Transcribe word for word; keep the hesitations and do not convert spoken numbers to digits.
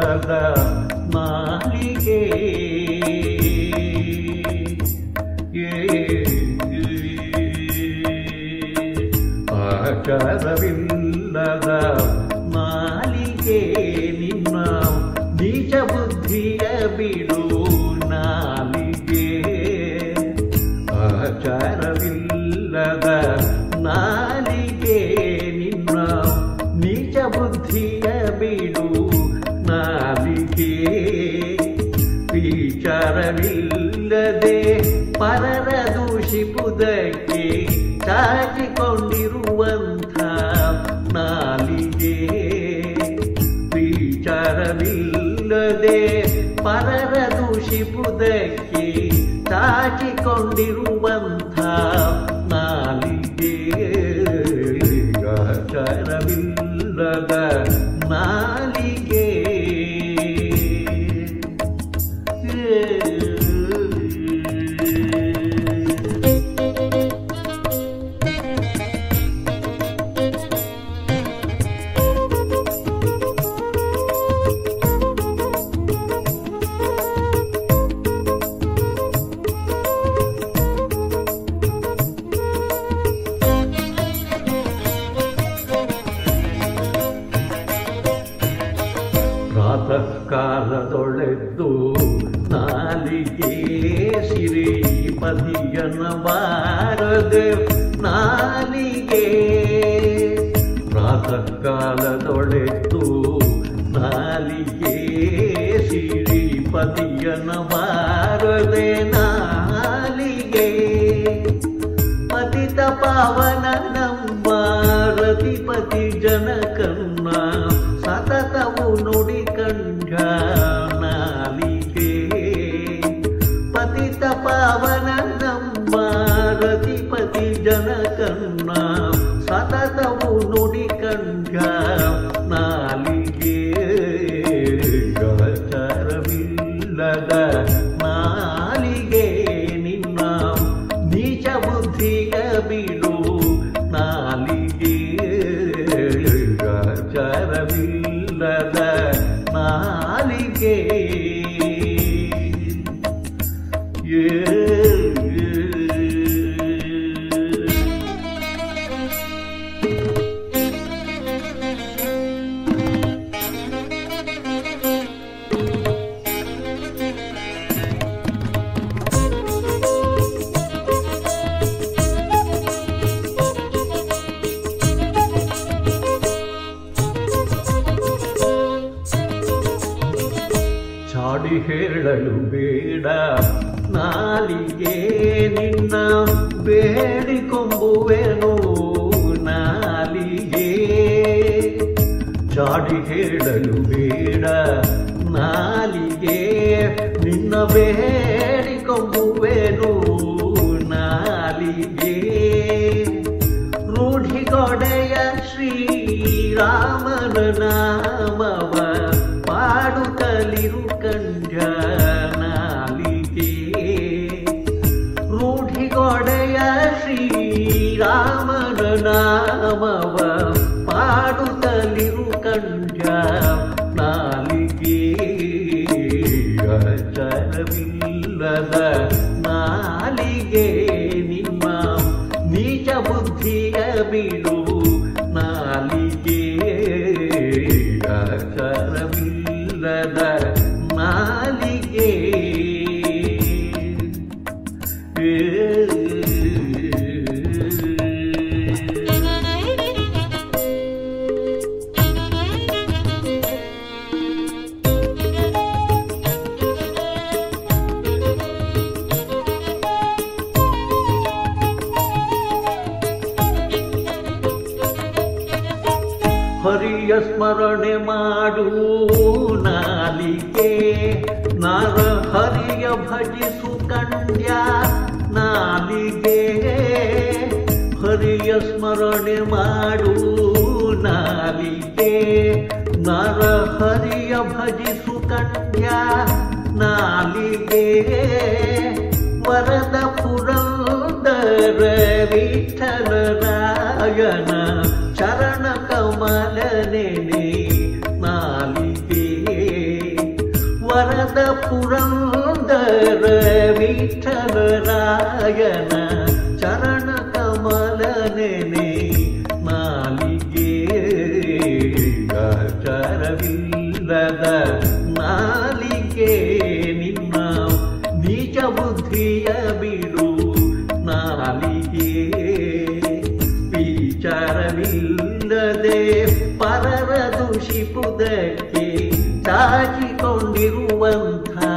ಆಚಾರವಿಲ್ಲದ ನಾಲಿಗೆ ಆಚಾರವಿಲ್ಲದ ನಾಲಿಗೆ ನಿನ್ನ ನೀಚ ಬುದ್ಧಿಯ ಬಿಡು ನಾಲಿಗೆ ಆಚಾರವಿಲ್ಲದ ನಾಲಿಗೆ ನಿನ್ನ ನೀಚ ಬುದ್ಧಿಯ ಬಿಡು ನಾಲಿಗೆ ವಿಚಾರವಿಲ್ಲದೆ ಪರರ ದೂಷಿಪುದಕ್ಕೆ ಚಾಚಿಕೊಂಡಿರುವಂಥ ನಾಲಿಗೆ ವಿಚಾರವಿಲ್ಲದೆ ಪರರ ದೂಷಿಪುದಕ್ಕೆ ಚಾಚಿಕೊಂಡಿರುವಂಥ ನಾಲಿಗೆ ಆಚಾರವಿಲ್ಲದ ನಾಲಿಗೆ ಕಾಲದೊಳೆದ್ದು ನಾಲಿಗೆ ಶ್ರೀಪತಿಯನ ಬಾರದೆ ನಾಲಿಗೆ ಪ್ರಾತಃ ಕಾಲದೊಳೆದ್ದು ನಾಲಿಗೆ ಶ್ರೀಪತಿಯನ ಬಾರದೆ ನಾಲಿಗೆ ಪತಿತ ಪಾವನ ನಮ್ಮ ರತಿಪತಿ ಜನಕನ್ನ ಸತತವು ನುಡಿ ಕಂಡ ನಾಲಿಗೆ ಪತಿತ ಪಾವನ ನಮ್ಮ ರತಿಪತಿ ಜನಕನ್ನ ಸತತವು ನುಡಿ ಕಂಡ ನಾಲಿಗೆ ಆಚಾರವಿಲ್ಲದ ನಾಲಿಗೆ ನಿನ್ನ ನೀಚ ಬುದ್ಧಿಯ ಬಿಡು ನಾಲಿಗೆ ಆಚಾರವಿಲ್ಲದ ನಾಲಿಗೆ ಚಾಡಿ ಹೇಳಲು ಬೇಡ ನಾಲಿಗೆ ನಿನ್ನ ಬೇಡಿಕೊಂಬುವೆನು ನಾಲಿಗೆ ಚಾಡಿ ಹೇಳಲು ಬೇಡ ನಾಲಿಗೆ ನಿನ್ನ ಬೇಡಿಕೊಂಬುವೆನು ನಾಲಿಗೆ ರೂಢಿಗೊಡೆಯ ಶ್ರೀರಾಮನ ನಾಮವ ಪಾಡುತ್ತಲಿರು ಕಂಡ ನಾಲಿಗೆ ರೂಢಿಗೊಡೆಯ ಶ್ರೀರಾಮನ ನಾಮವ ಪಾಡುತ್ತಲಿರು ಕಂಡ ನಾಲಿಗೆ ಆಚಾರವಿಲ್ಲದ ನಾಲಿಗೆ ನಿಮ್ಮ ನೀಚ ಬುದ್ಧಿಯ ಬಿಡು ನಾಲಿಗೆ ಆಚಾರವಿಲ್ಲದ ನಾಲಿಗೆ ಹರಿಯ ಸ್ಮರಣೆ ಮಾಡು ನಾಲಿಗೆ ನರ ಹರಿಯ ಭಜಿಸು ಕಂಡ್ಯ ನಾಲಿಗೆ ಹರಿಯ ಸ್ಮರಣೆ ಮಾಡು ನಾಲಿಗೆ ನರ ಹರಿಯ ಭಜಿಸು ಕಂಡ್ಯ ನಾಲಿಗೆ ವರದ ಪುರಂದರ ವಿಠಲರಾಯನ ಚರಣ ಕಮಲ ನೆನೆ ನಾಲಿಗೆ ವರದ ಪುರಂದರ ವಿಠಲರಾಯನ ಚರಣ ಕಮಲ ನೆನೆ ನಾಲಿಗೆ ಆಚಾರವಿಲ್ಲದ ನಾಲಿಗೆ ನಿನ್ನ ನೀಚ ಬುದ್ಧಿಯ ಬಿಡು ನಾಲಿಗೆ ವಿಚಾರವಿಲ್ಲದೆ ಪರರ ದೂಷಿಪುದಕ್ಕೆ ಚಾಚಿಕೊಂಡಿರುವಂಥ